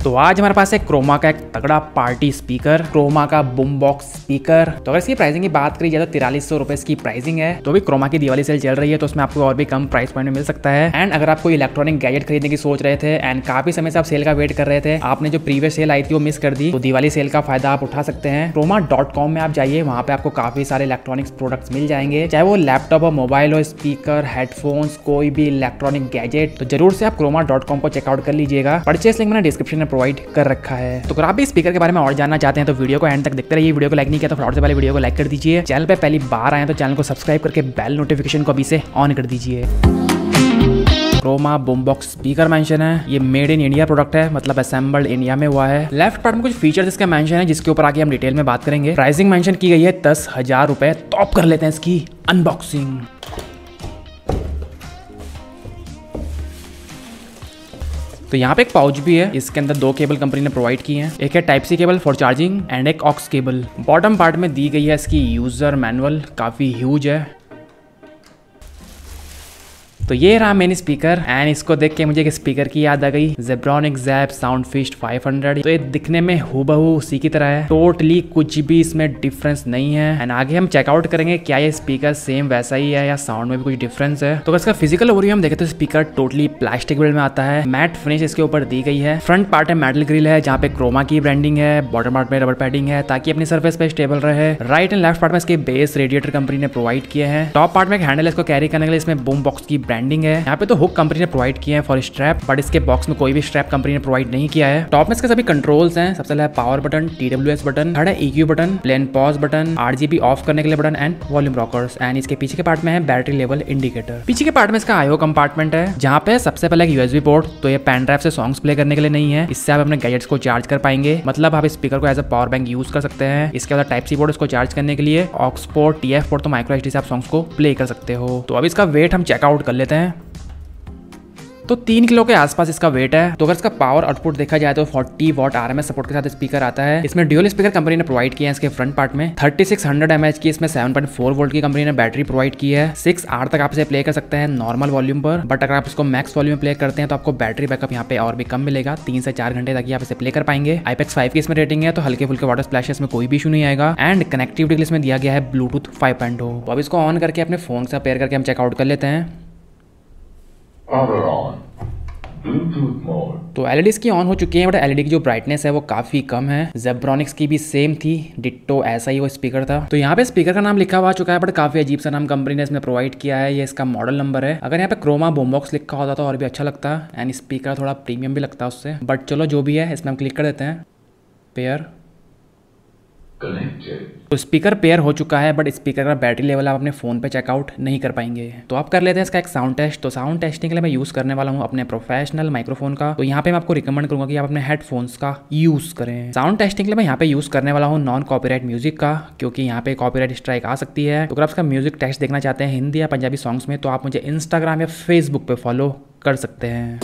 तो आज हमारे पास है क्रोमा का एक तगड़ा पार्टी स्पीकर, क्रोमा का बूम बॉक्स स्पीकर। तो अगर इसकी प्राइसिंग की बात करी जाए तो 4300 रुपए इसकी प्राइसिंग है। तो भी क्रोमा की दिवाली सेल चल रही है तो उसमें आपको और भी कम प्राइस पॉइंट में मिल सकता है। एंड अगर आप कोई इलेक्ट्रॉनिक गैजेट खरीदने की सोच रहे थे एंड काफी समय से आप सेल का वेट कर रहे थे, आपने जो प्रीवियस सेल आई थी वो मिस कर दी, तो दिवाली सेल का फायदा आप उठा सकते हैं। Croma.com में आप जाइए, वहाँ पे आपको काफी सारे इलेक्ट्रॉनिक्स प्रोडक्ट्स मिल जाएंगे, चाहे वो लैपटॉप हो, मोबाइल हो, स्पीकर, हेडफोन्स, कोई भी इलेक्ट्रॉनिक गैजेट। तो जरूर से आप Croma.com को चेकआउट कर लीजिएगा। परचेस लिंक मैंने डिस्क्रिप्शन में प्रोवाइड कर रखा है। तो अगर आप भी स्पीकर के बारे में और जानना चाहते हैं तो वीडियो को एंड तक देखते रहिए। वीडियो को लाइक नहीं किया तो फटाफट से पहले वीडियो को लाइक कर दीजिए। चैनल पे पहली बार आए तो चैनल को सब्सक्राइब करके बेल नोटिफिकेशन को अभी से ऑन कर दीजिए। Croma boom box speaker mention है, ये मेड इन इंडिया प्रोडक्ट है, मतलब असेंबल्ड इंडिया में हुआ है। लेफ्ट पार्ट में कुछ फीचर्स इसका मेंशन है जिसके ऊपर आगे हम डिटेल में बात करेंगे। प्राइसिंग मेंशन की गई है 10,000 रुपए। तो आप कर लेते हैं इसकी अनबॉक्सिंग। तो यहाँ पे एक पाउच भी है, इसके अंदर 2 केबल कंपनी ने प्रोवाइड की हैं। एक है type C cable for charging and एक ऑक्स केबल। बॉटम पार्ट में दी गई है इसकी यूजर मैनुअल, काफी ह्यूज है। तो ये रहा मेन स्पीकर एंड इसको देख के मुझे एक स्पीकर की याद आ गई, Zebronic Zap Soundfist 500। तो ये दिखने में हूबहू उसी की तरह है, टोटली कुछ भी इसमें डिफरेंस नहीं है। एंड आगे हम चेकआउट करेंगे क्या ये स्पीकर सेम वैसा ही है या साउंड में भी कुछ डिफरेंस है। तो इसका फिजिकल ओवरव्यू हम देखें तो स्पीकर टोटली प्लास्टिक बिल्ड में आता है, मैट फिनिश इसके ऊपर दी गई है। फ्रंट पार्ट है मेटल ग्रिल है जहाँ पे क्रोमा की ब्रांडिंग है, बॉटम पार्ट में रबर पैडिंग है ताकि अपनी सर्फेस पे स्टेबल रहे। राइट एंड लेफ्ट पार्ट में इसके बेस रेडिएटर कंपनी ने प्रोवाइड किए हैं। टॉप पार्ट में एक हैंडल है, इसको कैरी करने के लिए इसमें बूम बॉक्स की ब्रांडिंग है। यहाँ पे तो हुक कंपनी ने प्रोवाइड किए हैं फॉर स्ट्रैप, बट इसके बॉक्स में कोई भी स्ट्रैप कंपनी ने प्रोवाइड नहीं किया है। टॉप में इसके सभी कंट्रोल्स हैं, सबसे पहले power button, TWS button, third है EQ button, play pause button, RGB off करने के लिए button and volume rockers. And इसके पीछे के पार्ट में है बैटरी लेवल इंडिकेटर। पीछे के पार्ट में इसका IO कंपार्टमेंट है जहाँ पे सबसे पहले एक USB पोर्ट, तो ये पेन ड्राइव से सॉन्ग्स प्ले करने के लिए नहीं है, इससे आप अपने गैजेट्स को चार्ज कर पाएंगे, मतलब आप स्पीकर को as a power bank use कर सकते हैं। इसके बाद टाइप सी पोर्ट इसको चार्ज करने के लिए, ऑक्स पोर्ट, TF पोर्ट, तो माइक्रो SD से आप सॉन्ग्स को प्ले कर सकते हो। तो अब इसका वेट हम चेकआउट कर लेते हैं। तो 3 किलो के आसपास इसका वेट है। तो अगर इसका पावर आउटपुट देखा जाए तो 40 वॉट RMS सपोर्ट के साथ स्पीकर आता है। इसमें ड्यूअल स्पीकर कंपनी ने प्रोवाइड किया है इसके फ्रंट पार्ट में। 3600 mAh की इसमें 7.4 वोल्ट की कंपनी ने बैटरी प्रोवाइड की है। 6 आवर तक आप इसे प्ले कर सकते हैं नॉर्मल वॉल्यूम पर, बट अगर आप इसको मैक्स वॉल्यूम में प्ले करते हैं तो आपको बैटरी बैकअप यहाँ पे और भी कम मिलेगा, 3 से 4 घंटे तक आप इसे प्ले कर पाएंगे। IPX 5 की इसमें रेटिंग है, तो हल्के फुल्के वाटर स्प्लैशेस में कोई भी इशू नहीं आएगा। एंड कनेक्टिविटी के लिए इसमें दिया गया है ब्लूटूथ 5.0। तो अब इसको ऑन करके अपने फोन से पेयर करके हम चेकआउट कर लेते हैं। तो LEDs की ऑन हो चुकी है, बट LED की जो ब्राइटनेस है वो काफी कम है। Zebronics की भी सेम थी, डिट्टो ऐसा ही वो स्पीकर था। तो यहाँ पे स्पीकर का नाम लिखा हुआ चुका है, बट काफी अजीब सा नाम कंपनी ने इसमें प्रोवाइड किया है। ये इसका मॉडल नंबर है। अगर यहाँ पे क्रोमा बूम बॉक्स लिखा होता तो और भी अच्छा लगता, एंड स्पीकर थोड़ा प्रीमियम भी लगता उससे, बट चलो जो भी है इसमें हम क्लिक कर देते हैं। पेयर तो स्पीकर पेयर हो चुका है, बट स्पीकर का बैटरी लेवल आप अपने फोन पे चेकआउट नहीं कर पाएंगे। तो आप कर लेते हैं इसका एक साउंड टेस्ट। तो साउंड टेस्टिंग के लिए मैं यूज़ करने वाला हूँ अपने प्रोफेशनल माइक्रोफोन का। तो यहाँ पे मैं आपको रिकमेंड करूँगा कि आप अपने हेडफोन्स का यूज़ करें। साउंड टेस्टिंग के लिए मैं यहाँ पे यूज़ करने वाला हूँ नॉन कॉपीराइट म्यूजिक का, क्योंकि यहाँ पे कॉपीराइट स्ट्राइक आ सकती है। तो अगर आप इसका म्यूजिक टेस्ट देखना चाहते हैं हिंदी या पंजाबी सॉन्ग्स में, तो आप मुझे इंस्टाग्राम या फेसबुक पे फॉलो कर सकते हैं।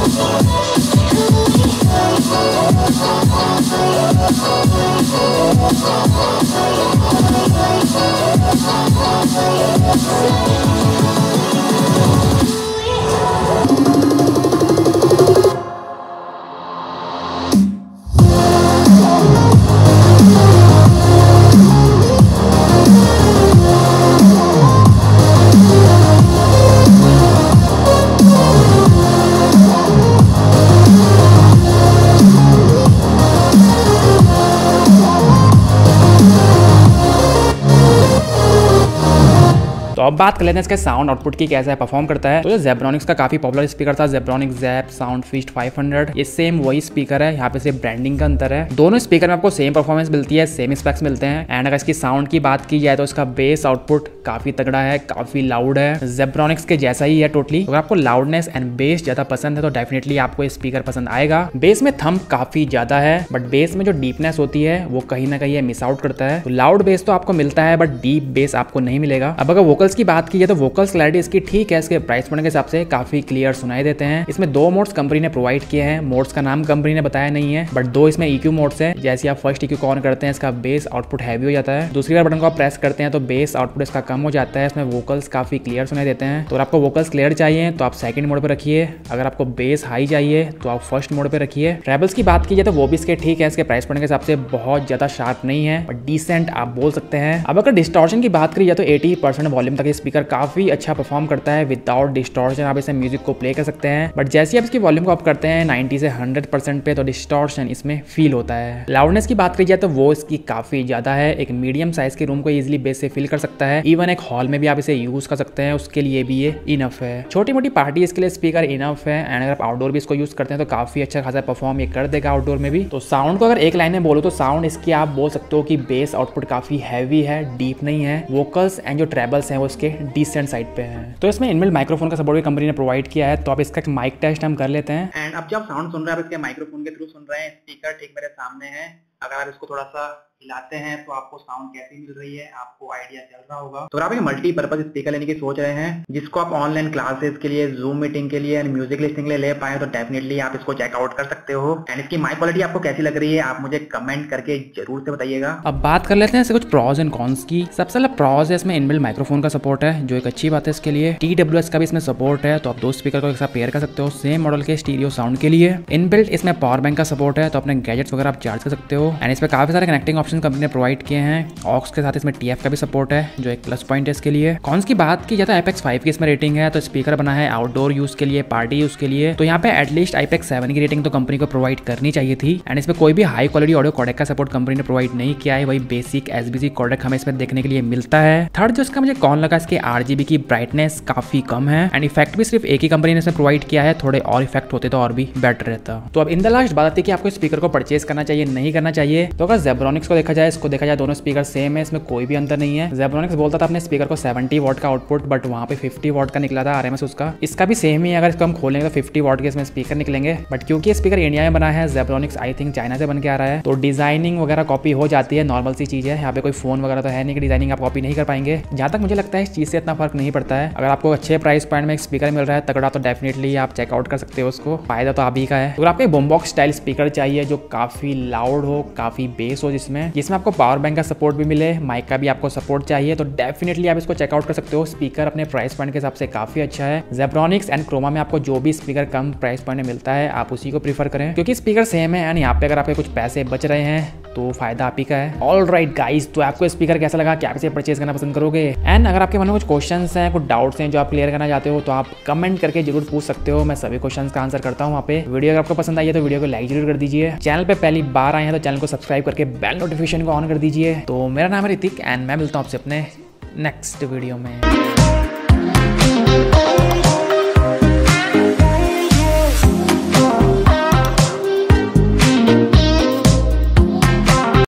तो अब बात कर लेते हैं इसके साउंड आउटपुट की, कैसा परफॉर्म करता है। तो जो जेब्रॉनिक्स का काफी पॉपुलर स्पीकर था, जेब्रॉनिक्स ज़ैप साउंडफिस्ट 500, ये सेम वही स्पीकर है। यहाँ पे सिर्फ ब्रांडिंग का अंतर है। दोनों स्पीकर में आपको सेम परफॉर्मेंस मिलती है, सेम स्पेक्स मिलते हैं। एंड अगर इसकी साउंड की बात की जाए तो इसका बेस आउटपुट काफी तगड़ा है, काफी लाउड है, जेब्रॉनिक्स के जैसा ही है टोटली। अगर आपको लाउडनेस एंड बेस ज्यादा पसंद है तो डेफिनेटली आपको ये स्पीकर पसंद आएगा। बेस में थंब काफी ज्यादा है, बट बेस में जो डीपनेस होती है वो कहीं ना कहीं मिस आउट करता है। तो लाउड बेस तो आपको मिलता है बट डीप बेस आपको नहीं मिलेगा। अब अगर वोकल्स की बात की जाए तो वोकल्स क्लैरिटी इसकी ठीक है, इसके प्राइस पॉइंट के हिसाब से काफी क्लियर सुनाई देते हैं। इसमें 2 मोड्स कंपनी ने प्रोवाइड किए हैं। मोड्स का नाम कंपनी ने बताया नहीं है, बट 2 इसमें EQ मोड्स है। जैसे आप फर्स्ट EQ को ऑन करते हैं इसका बेस आउटपुट हैवी हो जाता है, दूसरी बार बटन को आप प्रेस करते हैं तो बेस आउटपुट इसका कम हो जाता है। इसमें वोकल्स काफी क्लियर सुनाई देते हैं। तो आपको वोकल्स क्लियर चाहिए तो आप सेकंड मोड पे रखिए, अगर आपको बेस हाई चाहिए तो आप फर्स्ट मोड पे रखिए। ट्रेबल्स की बात की जाए तो वो भी इसके ठीक है, इसके प्राइस पॉइंट के हिसाब से बहुत ज्यादा शार्प नहीं है, बट डिसेंट आप बोल सकते हैं। अब अगर डिस्टॉर्शन की बात करी जाए तो 80% वॉल्यूम तक ये स्पीकर काफी अच्छा परफॉर्म करता है विदाउट डिस्टॉर्शन। आप इसे म्यूजिक को प्ले कर सकते हैं, बट जैसे आप इसकी वॉल्यूम को अप करते हैं 90 से 100% पे तो डिस्टॉर्शन इसमें फील होता है। लाउडनेस की बात करी जाए तो वो इसकी काफी ज्यादा है, एक मीडियम साइज के रूम को इजीली बेस से फील कर सकता है। इवन एक हॉल में भी आप इसे यूज कर सकते हैं, उसके लिए भी ये इनफ है। छोटी मोटी पार्टी इसके लिए स्पीकर इनफ है। एंड अगर आप आउटडोर भी इसको यूज करते हैं तो काफी अच्छा खासा परफॉर्म ये कर देगा आउटडोर में भी। तो साउंड को अगर एक लाइन में बोलो तो साउंड इसकी आप बोल सकते हो कि बेस आउटपुट काफी हैवी है, डीप नहीं है। वोकल्स एंड जो ट्रेबल्स हैं वो इसके डिसेंट साइड पे है। तो इसमें इनबिल्ट माइक्रोफोन का सपोर्ट भी कंपनी ने प्रोवाइड किया है। तो आप इसका माइक टेस्ट हम कर लेते हैं। एंड अब जब साउंड सुन रहे हैं आप इसके माइक्रोफोन के थ्रू सुन रहे हैं, स्पीकर ठीक मेरे सामने है। अगर आप इसको थोड़ा सा हिलाते हैं तो आपको साउंड कैसी मिल रही है आपको आइडिया चल रहा होगा। तो आप एक मल्टीपर्पज स्पीकर लेने की सोच रहे हैं जिसको आप ऑनलाइन क्लासेस के लिए, जूम मीटिंग के लिए, म्यूजिक लिस्टिंग के लिए ले पाए तो डेफिनेटली आप इसको चेकआउट कर सकते हो। एंड इसकी माइक क्वालिटी आपको कैसी लग रही है आप मुझे कमेंट करके जरूर से बताइएगा। अब बात कर लेते हैं कुछ प्रॉज एंड कॉन्स की। सबसे पहले प्रॉज है, इसमें इनबिल्ट माइक्रोफोन का सपोर्ट है जो एक अच्छी बात है इसके लिए। TWS का भी इसमें सपोर्ट है, तो आप 2 स्पीकर को एक साथ पेयर कर सकते हो सेम मॉडल के स्टीरियो साउंड के लिए। इनबिल्ट इसमें पावर बैंक का सपोर्ट है, तो अपने गैजेट्स वगैरह आप चार्ज कर सकते हो। एंड इसमें काफी सारे कनेक्टिंग ऑप्शन कंपनी ने प्रोवाइड किए हैं। ऑक्स के साथ इसमें TF का भी सपोर्ट है जो एक प्लस पॉइंट है इसके लिए। कॉन्स की बात की जाए तो IPX 5 की इसमें रेटिंग है, तो स्पीकर बना है आउटडोर यूज के लिए, पार्टी यूज के लिए। तो यहाँ पे एटलीस्ट IPX 7 की रेटिंग तो कंपनी को प्रोवाइड करनी चाहिए थी। एंड इसमें कोई भी हाई क्वालिटी ऑडियो कोडेक का सपोर्ट कंपनी ने प्रोवाइड नहीं किया है, वही बेसिक SBC कोडेक हमें इसमें देखने के लिए मिलता है। थर्ड जो इसका मुझे कौन लगा, इसके RGB की ब्राइटनेस काफी कम है। एंड इफेक्ट भी सिर्फ एक ही कंपनी ने इसमें प्रोवाइड किया है, थोड़े और इफेक्ट होते तो और भी बेटर रहता। तो अब इन द लास्ट बात आती है कि आपको स्पीकर को परचेज करना चाहिए नहीं करना चाहिए। तो अगर जेब्रॉनिक्स को देखा जाए, इसको देखा जाए, दोनों स्पीकर सेम है, इसमें कोई भी अंतर नहीं है। जेब्रॉनिक्स बोलता था अपने स्पीकर को 70 वॉट का आउटपुट, बट वहाँ पे 50 वॉट का निकला था RMS उसका। इसका भी सेम ही है, अगर इसको हम खोलेंगे तो 50 वॉट के इसमें स्पीकर निकलेंगे। बट क्योंकि स्पीकर इंडिया में बना है, जेब्रॉनिक्स आई थिंक चाइना से बन के आ रहा है, तो डिजाइनिंग वगैरह कॉपी हो जाती है, नॉर्मल सी चीज है। यहाँ पे कोई फोन वगैरह तो है नहीं कि डिजाइनिंग आप कॉपी नहीं कर पाएंगे। जहाँ तक मुझे लगता है इस चीज से इतना फर्क नहीं पड़ता है। अगर आपको अच्छे प्राइस पॉइंट में एक स्पीकर मिल रहा है तगड़ा तो डेफिनेटली आप चेकआउट कर सकते हो उसको, फायदा तो आप ही का है। अगर आपको बूमबॉक्स स्टाइल स्पीकर चाहिए जो काफी लाउड हो, काफी बेस हो, जिसमें आपको पावर बैंक का सपोर्ट भी मिले, माइक का भी आपको सपोर्ट चाहिए, तो डेफिनेटली आप इसको चेकआउट कर सकते हो। स्पीकर अपने प्राइस पॉइंट के हिसाब से काफी अच्छा है। जेब्रॉनिक्स एंड क्रोमा में आपको जो भी स्पीकर कम प्राइस पॉइंट में मिलता है आप उसी को प्रीफर करें, क्योंकि स्पीकर सेम है। एंड यहाँ पे अगर आपके कुछ पैसे बच रहे हैं तो फायदा आप ही का है। ऑल राइट गाइज, तो आपको स्पीकर कैसा लगा, क्या आप इसे परचेज करना पसंद करोगे? एंड अगर आपके मन में कुछ क्वेश्चंस हैं, कुछ डाउट्स हैं जो आप क्लियर करना चाहते हो तो आप कमेंट करके जरूर पूछ सकते हो, मैं सभी क्वेश्चंस का आंसर करता हूँ वहाँ पे। वीडियो अगर आपको पसंद आई है तो वीडियो को लाइक जरूर कर दीजिए। चैनल पे पहली बार आए हैं तो चैनल को सब्सक्राइब करके बेल नोटिफिकेशन को ऑन कर दीजिए। तो मेरा नाम है ऋतिक एंड मैं मिलता हूँ आपसे अपने नेक्स्ट वीडियो में।